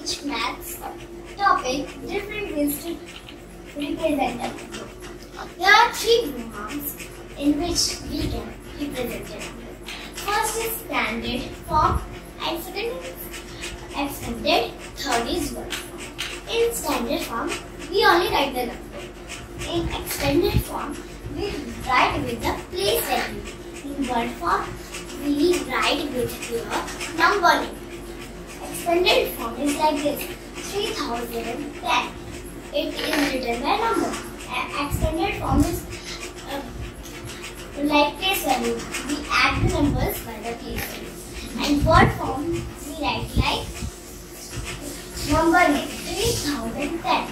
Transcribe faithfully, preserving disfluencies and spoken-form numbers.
each maths topic different ways to represent it. There are three forms in which we can represent it. First is standard form and second is extended, third is word form. In standard form, we only write the number. In extended form, we write with the place value. In word form, we write with your number name. Extended form is like this: three thousand ten. It is written by number. And extended form is uh, like place value. We add the numbers by the place value. And word form, we write like number name, three thousand ten.